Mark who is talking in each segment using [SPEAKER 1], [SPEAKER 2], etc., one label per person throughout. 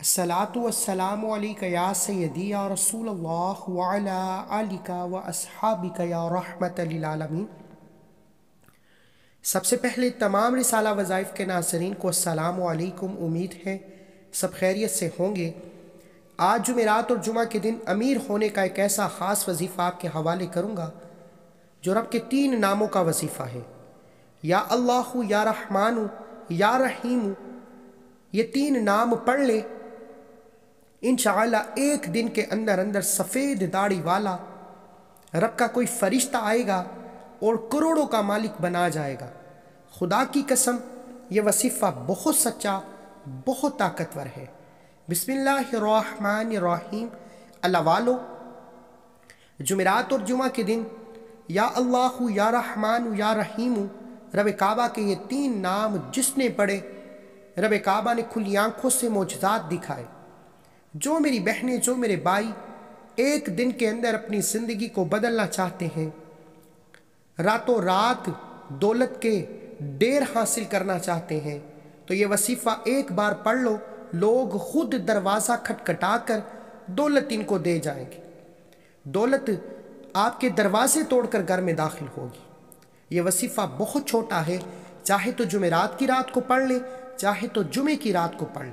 [SPEAKER 1] अस्सलातु वस्सलामु अलैका या सय्यदी या रसूल अल्लाह व अला आलिका व अस्हाबिका या रहमत लिल आलमीन। सबसे पहले तमाम रिसाला वज़ाइफ के नाज़रीन को अस्सलामु अलैकुम। उम्मीद है सब खैरियत से होंगे। आज जुमेरात और जुमा के दिन अमीर होने का एक ऐसा ख़ास वजीफ़ा आपके हवाले करूँगा जो रब के 3 नामों का वजीफ़ा है, या अल्लाहु, या रहमानु, या रहीमु। ये 3 नाम पढ़ ले, इंशाअल्लाह एक दिन के अंदर अंदर सफ़ेद दाढ़ी वाला रब का कोई फरिश्ता आएगा और करोड़ों का मालिक बना जाएगा। खुदा की कसम, ये वसीफ़ा बहुत सच्चा, बहुत ताकतवर है। बिस्मिल्लाहिर्रहमानिर्रहीम। अल्लाह वालो, जुमेरात और जुमा के दिन या अल्लाहु, या रहमानु, या रहीमु, रब काबा के ये 3 नाम जिसने पढ़े, रब काबा ने खुली आंखों से मोजज़ात दिखाए। जो मेरी बहनें, जो मेरे भाई एक दिन के अंदर अपनी ज़िंदगी को बदलना चाहते हैं, रातों रात दौलत के ढेर हासिल करना चाहते हैं, तो ये वसीफ़ा एक बार पढ़ लो। लोग खुद दरवाज़ा खटखटा कर दौलत इनको दे जाएंगे। दौलत आपके दरवाजे तोड़कर घर में दाखिल होगी। ये वसीफ़ा बहुत छोटा है, चाहे तो जुमेरात की रात को पढ़ ले, चाहे तो जुमे की रात को पढ़ ले।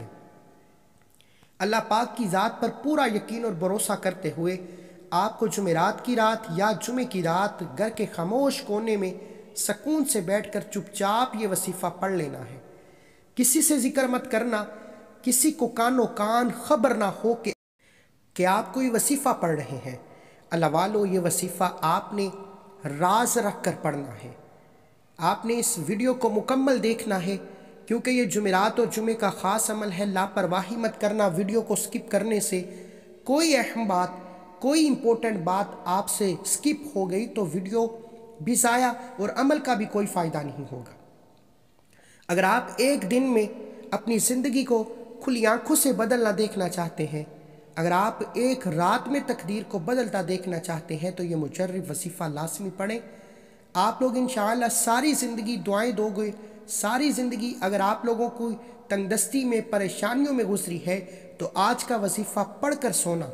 [SPEAKER 1] अल्लाह पाक की ज़ात पर पूरा यकीन और भरोसा करते हुए आपको जुमेरात की रात या जुमे की रात घर के खामोश कोने में सुकून से बैठकर चुपचाप ये वसीफ़ा पढ़ लेना है। किसी से जिक्र मत करना, किसी को कानो कान खबर ना हो कि आप कोई वसीफ़ा पढ़ रहे हैं। अल्लाह वालो, ये वसीफ़ा आपने राज रख कर पढ़ना है। आपने इस वीडियो को मुकम्मल देखना है, क्योंकि ये जुमेरात और जुमे का ख़ास अमल है। लापरवाही मत करना। वीडियो को स्किप करने से कोई अहम बात, कोई इम्पोर्टेंट बात आपसे स्किप हो गई तो वीडियो भी ज़ाया और अमल का भी कोई फ़ायदा नहीं होगा। अगर आप एक दिन में अपनी ज़िंदगी को खुली आंखों से बदलना देखना चाहते हैं, अगर आप एक रात में तकदीर को बदलता देखना चाहते हैं, तो ये मुजर्रब वसीफ़ा लाजमी पढ़ें। आप लोग इंशाअल्लाह सारी ज़िंदगी दुआएं दोगे। सारी ज़िंदगी अगर आप लोगों को तंगदस्ती में, परेशानियों में गुजरी है, तो आज का वजीफ़ा पढ़ कर सोना,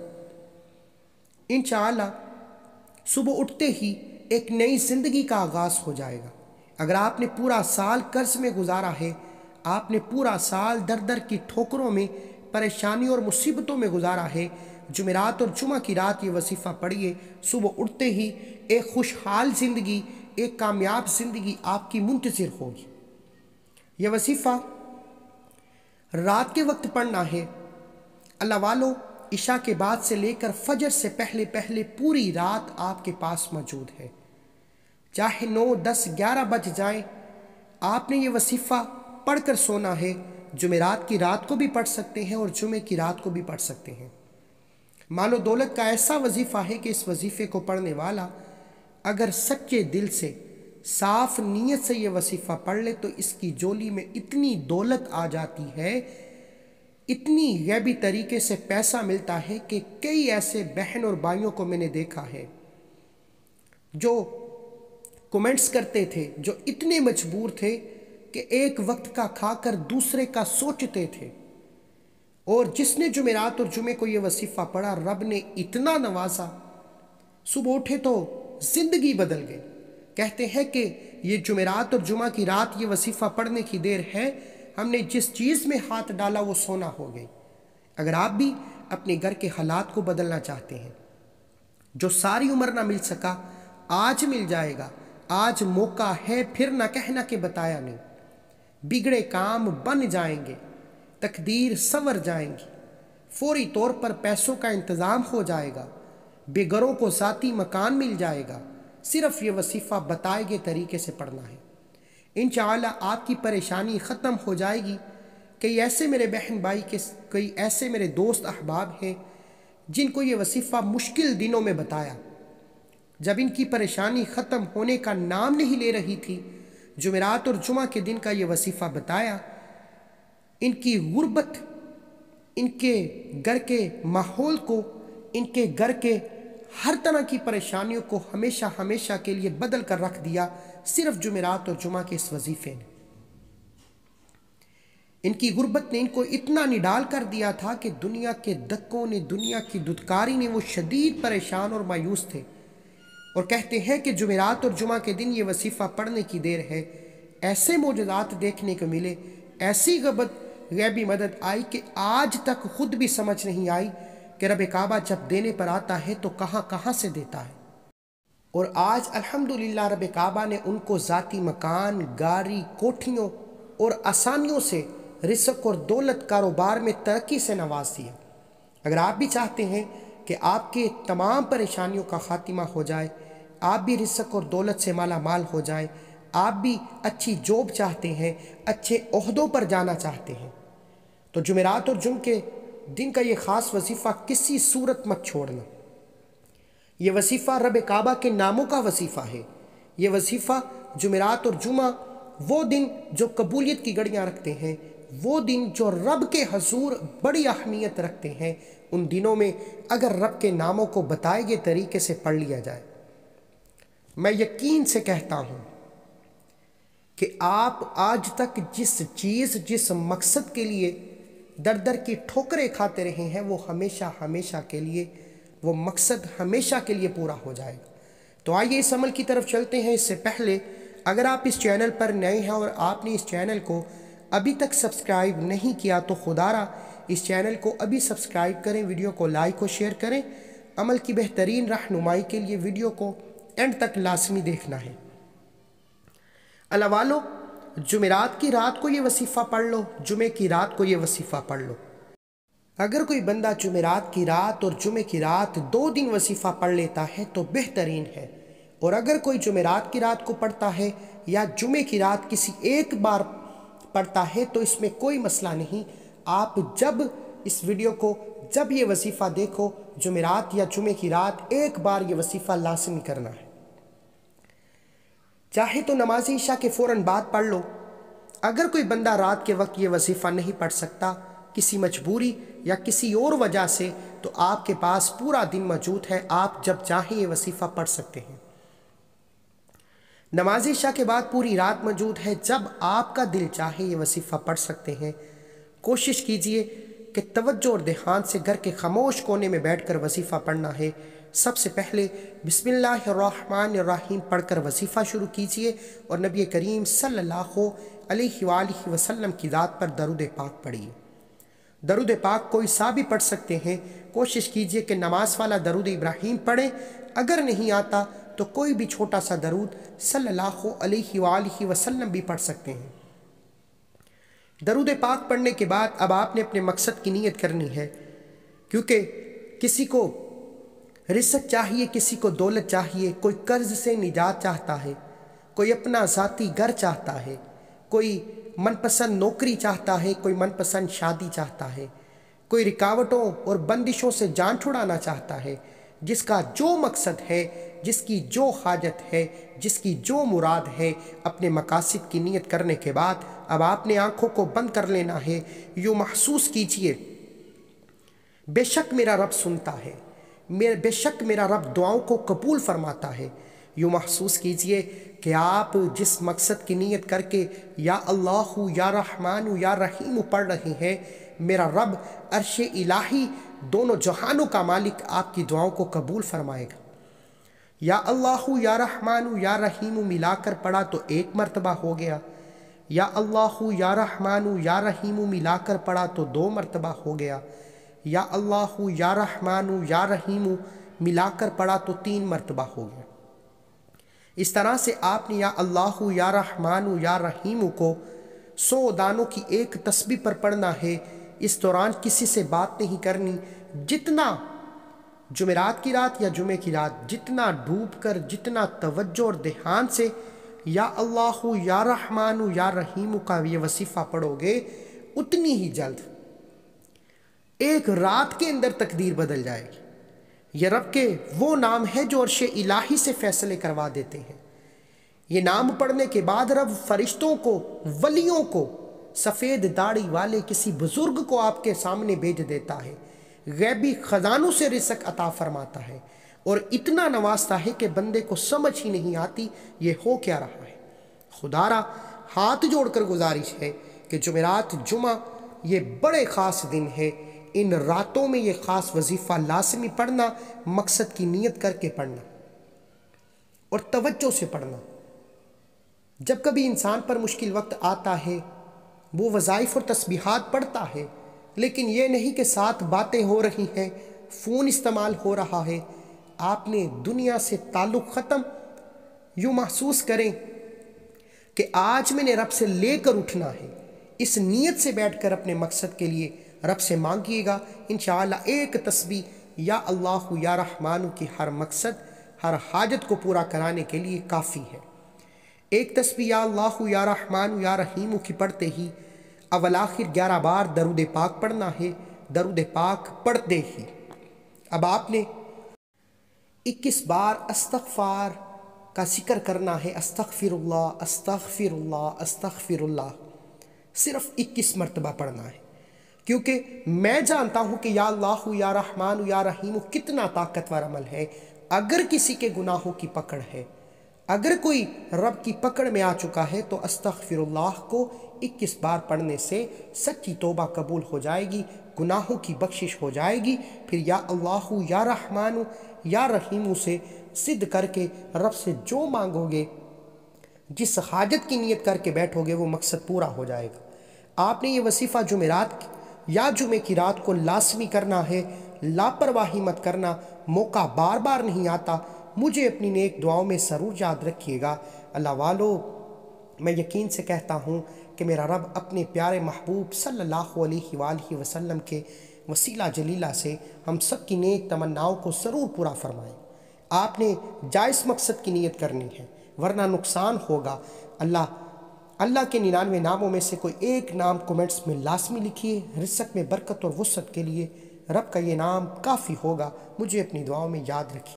[SPEAKER 1] इंशाअल्लाह सुबह उठते ही एक नई ज़िंदगी का आगाज़ हो जाएगा। अगर आपने पूरा साल कर्ज में गुजारा है, आपने पूरा साल दर दर की ठोकरों में, परेशानी और मुसीबतों में गुजारा है, जुमेरात और जुमा की रात ये वसीफ़ा पढ़िए। सुबह उठते ही एक खुशहाल ज़िंदगी, एक कामयाब ज़िंदगी आपकी मुंतज़िर होगी। यह वसीफ़ा रात के वक्त पढ़ना है। अल्लाह वालो, इशा के बाद से लेकर फजर से पहले पहले पूरी रात आपके पास मौजूद है। चाहे 9, 10, 11 बज जाए, आपने ये वसीफ़ा पढ़ कर सोना है। जुमेरात की रात को भी पढ़ सकते हैं और जुमे की रात को भी पढ़ सकते हैं। मालो दौलत का ऐसा वजीफ़ा है कि इस वजीफ़े को पढ़ने वाला अगर सच्चे दिल से, साफ नीयत से ये वसीफ़ा पढ़ ले, तो इसकी झोली में इतनी दौलत आ जाती है, इतनी गैबी तरीके से पैसा मिलता है कि कई ऐसे बहन और भाइयों को मैंने देखा है जो कमेंट्स करते थे, जो इतने मजबूर थे कि एक वक्त का खाकर दूसरे का सोचते थे। और जिसने जुमेरात और जुमे को ये वसीफ़ा पढ़ा, रब ने इतना नवाजा, सुबह उठे तो ज़िंदगी बदल गई। कहते हैं कि ये जुमेरात और जुमा की रात ये वसीफ़ा पढ़ने की देर है, हमने जिस चीज़ में हाथ डाला वो सोना हो गई। अगर आप भी अपने घर के हालात को बदलना चाहते हैं, जो सारी उम्र ना मिल सका आज मिल जाएगा। आज मौका है, फिर ना कहना कि बताया नहीं। बिगड़े काम बन जाएंगे, तकदीर संवर जाएंगी, फौरी तौर पर पैसों का इंतज़ाम हो जाएगा, बेघरों को ज़ाती मकान मिल जाएगा। सिर्फ ये वसीफ़ा बताए गए तरीके से पढ़ना है। इंशाअल्लाह आपकी परेशानी ख़त्म हो जाएगी। कई ऐसे मेरे बहन भाई के, कई ऐसे मेरे दोस्त अहबाब हैं जिनको ये वसीफ़ा मुश्किल दिनों में बताया। जब इनकी परेशानी ख़त्म होने का नाम नहीं ले रही थी, जुमेरात और जुमा के दिन का ये वसीफ़ा बताया, इनकी गुर्बत, इनके घर के माहौल को, इनके घर के हर तरह की परेशानियों को हमेशा हमेशा के लिए बदल कर रख दिया, सिर्फ जुमेरात और जुमा के इस वजीफ़े ने। ان کی غربت نے ان کو اتنا نڈال کر دیا تھا کہ دنیا کے دکوں نے، دنیا کی ددکاری نے وہ شدید پریشان اور مایوس تھے، اور کہتے ہیں کہ جمعرات اور جمعہ کے دن یہ وظیفہ پڑھنے کی دیر ہے، ایسے معجزات دیکھنے کو ملے، ایسی غیبی مدد آئی کہ آج تک خود بھی سمجھ نہیں آئی کہ رب کعبہ جب دینے پر آتا ہے تو کہاں کہاں سے دیتا ہے۔ اور آج الحمدللہ رب کعبہ نے ان کو ذاتی مکان، گاڑی، کوٹھیوں اور آسانیوں سے، رزق اور دولت، کاروبار میں ترقی سے نواز دیا۔ اگر آپ بھی چاہتے ہیں کہ آپ کے تمام پریشانیوں کا خاتمہ ہو جائے، آپ بھی رزق اور دولت سے مالا مال ہو جائیں، آپ بھی اچھی جاب چاہتے ہیں، اچھے عہدوں پر جانا چاہتے ہیں، تو جمعرات اور جمعہ کے دن کا یہ خاص وظیفہ کسی صورت مت چھوڑنا۔ یہ وظیفہ رب کعبہ کے ناموں کا وظیفہ ہے۔ یہ وظیفہ جمعرات اور جمعہ وہ دن جو قبولیت کی گھڑیاں رکھتے ہیں، وہ دن جو رب کے حضور بڑی اہمیت رکھتے ہیں، ان دنوں میں اگر رب کے ناموں کو بتائے گئے طریقے سے پڑھ لیا جائے، میں یقین سے کہتا ہوں کہ آپ آج تک جس چیز، جس مقصد کے لیے در در کی ٹھوکریں کھاتے رہے ہیں، وہ ہمیشہ ہمیشہ کے لیے، وہ مقصد ہمیشہ کے لیے پورا ہو جائے گا۔ تو آئیے اس عمل کی طرف چلتے ہیں۔ اس سے پہلے اگر آپ اس چینل پر نئے ہیں اور آپ نے اس چینل کو ابھی تک سبسکرائب نہیں کیا تو خدارا اس چینل کو ابھی سبسکرائب کریں، ویڈیو کو لائک و شیئر کریں۔ عمل کی بہترین رہنمائی کے لیے ویڈیو کو اینڈ تک لازمی دیکھنا ہے۔ اللہ والو، جمعرات کی رات کو یہ وظیفہ پڑھ لو، جمعے کی رات کو یہ وظیفہ پڑھ لو۔ اگر کوئی بندہ جمعرات کی رات اور جمعے کی رات 2 دن وظیفہ پڑھ لیتا ہے تو بہترین ہے، اور اگر کوئی جمعرات کی رات کو پڑھتا ہے یا جمعے کی رات کسی ایک بار پڑھتا ہے تو اس میں کوئی مسئلہ نہیں۔ آپ جب اس ویڈیو کو، جب یہ وظیفہ دیکھو، جمعرات یا جمعے کی رات ایک بار یہ وظیفہ لازمی کرنا ہے۔ چاہے تو نماز عشاء کے فوراً بعد پڑھ لو۔ اگر کوئی بندہ رات کے وقت یہ وظیفہ نہیں پڑھ سکتا، کسی مجبوری یا کسی اور وجہ سے، تو آپ کے پاس پورا دن موجود ہے، آپ جب چاہیں یہ وظیفہ پڑھ سکتے ہیں۔ نماز عشاء کے بعد پوری رات موجود ہے، جب آپ کا دل چاہے یہ وظیفہ پڑھ سکتے ہیں۔ کوشش کیجئے کہ توجہ اور دھیان سے گھر کے خاموش کونے میں بیٹھ کر وظیفہ پڑھنا ہے۔ سب سے پہلے بسم اللہ الرحمن الرحیم پڑھ کر وظیفہ شروع کیجئے اور نبی کریم صلی اللہ علیہ وآلہ وسلم کی ذات پر درود پاک پڑھیے۔ درود پاک کوئی سا بھی پڑھ سکتے ہیں۔ کوشش کیجئے کہ نماز والا درود ابراہیم پڑھیں، اگر نہیں آتا تو کوئی بھی چھوٹا سا درود صلی اللہ علیہ وآلہ وسلم بھی پڑھ سکتے ہیں۔ درود پاک پڑھنے کے بعد اب آپ نے اپنے مقصد کی نیت کرنی ہے، کیونکہ کسی کو رزق چاہیے، کسی کو دولت چاہیے، کوئی قرض سے نجات چاہتا ہے، کوئی اپنا ذاتی گھر چاہتا ہے، کوئی من پسند نوکری چاہتا ہے، کوئی من پسند شادی چاہتا ہے، کوئی رکاوٹوں اور بندشوں سے جان چھڑانا چاہتا ہے۔ جس کا جو مقصد ہے، جس کی جو حاجت ہے، جس کی جو مراد ہے، اپنے مقاصد کی نیت کرنے کے بعد اب آپ نے آنکھوں کو بند کر لینا ہے۔ یوں محسوس کیجئے بے شک میرا رب سنتا ہے، بے شک میرا رب دعاؤں کو قبول فرماتا ہے۔ یوں محسوس کیجئے کہ آپ جس مقصد کی نیت کر کے یا اللہ یا رحمان یا رحیم پڑھ رہے ہیں، میرا رب عرش الہی دونوں جہانوں کا مالک آپ کی دعاؤں کو قبول فرمائے گا۔ یا اللہ یا رحمان یا رحیم ملا کر پڑھا تو 1 مرتبہ ہو گیا، یا اللہ یا رحمان یا رحیم ملا کر پڑھا تو 2 مرتبہ ہو گیا، یا اللہ یا رحمان یا رحیم ملا کر پڑھا تو 3 مرتبہ ہو گیا۔ اس طرح سے آپ نے یا اللہ یا رحمان یا رحیم کو 100 دانوں کی ایک تسبیح پر پڑھنا ہے۔ اس دوران کسی سے بات نہیں کرنی۔ جتنا جمعرات کی رات یا جمعے کی رات جتنا ڈوب کر، جتنا توجہ اور دھیان سے یا اللہ یا رحمان یا رحیم کا یہ وظیفہ پڑھو گے، اتنی ہی جلد ایک رات کے اندر تقدیر بدل جائے گی۔ یہ رب کے وہ نام ہے جو عرش الہی سے فیصلے کروا دیتے ہیں۔ یہ نام پڑھنے کے بعد رب فرشتوں کو، ولیوں کو، سفید داڑھی والے کسی بزرگ کو آپ کے سامنے بھیج دیتا ہے، غیبی خزانوں سے رزق عطا فرماتا ہے، اور اتنا نوازتا ہے کہ بندے کو سمجھ ہی نہیں آتی یہ ہو کیا رہا ہے۔ خدا را ہاتھ جوڑ کر گزارش ہے کہ جمعرات جمعہ یہ بڑے خاص دن ہے، ان راتوں میں یہ خاص وظیفہ لازمی پڑھنا، مقصد کی نیت کر کے پڑھنا اور توجہ سے پڑھنا۔ جب کبھی انسان پر مشکل وقت آتا ہے وہ وظائف اور تسبیحات پڑھتا ہے، لیکن یہ نہیں کہ ساتھ باتیں ہو رہی ہیں، فون استعمال ہو رہا ہے۔ آپ نے دنیا سے تعلق ختم، یوں محسوس کریں کہ آج میں نے رب سے لے کر اٹھنا ہے، اس نیت سے بیٹھ کر اپنے مقصد کے لیے رب سے مانگیے گا، انشاءاللہ ایک تسبیح یا اللہ یا رحمان کی ہر مقصد، ہر حاجت کو پورا کرانے کے لیے کافی ہے۔ ایک تسبیح یا اللہ یا رحمان یا رحیم کی پڑھتے ہی اول آخر 11 بار درود پاک پڑھنا ہے۔ درود پاک پڑھتے ہی اب آپ نے 21 بار استغفار کا ذکر کرنا ہے، استغفر اللہ استغفر اللہ استغفر اللہ، صرف 21 مرتبہ پڑھنا ہے، کیونکہ میں جانتا ہوں کہ یا اللہ یا رحمان یا رحیم کتنا طاقتور عمل ہے۔ اگر کسی کے گناہوں کی پکڑ ہے، اگر کوئی رب کی پکڑ میں آ چکا ہے، تو استغفر اللہ کو 21 بار پڑھنے سے سچی توبہ قبول ہو جائے گی، گناہوں کی بخشش ہو جائے گی۔ پھر یا اللہ یا رحمان یا رحیم سے صد کر کے رب سے جو مانگو گے، جس حاجت کی نیت کر کے بیٹھو گے، وہ مقصد پورا ہو جائے گا۔ آپ نے یہ وظیفہ جمعرات یا جمعے کی رات کو لازمی کرنا ہے، لاپرواہی مت کرنا، موقع بار بار نہیں آتا۔ مجھے اپنی نیک دعاؤں میں ضرور یاد رکھیے گا۔ اللہ والو، میں یقین سے کہتا ہوں کہ میرا رب اپنے پیارے محبوب صلی اللہ علیہ وآلہ وسلم کے وسیلہ جلیلہ سے ہم سب کی نیک تمناؤں کو ضرور پورا فرمائے۔ آپ نے جائز مقصد کی نیت کرنی ہے، ورنہ نقصان ہوگا۔ اللہ کے 99 ناموں میں سے کوئی ایک نام کومنٹس میں لازمی لکھیے، رزق میں برکت اور وسعت کے لیے رب کا یہ نام کافی ہوگا۔ مجھے اپنی دعاؤں میں یاد رکھیے۔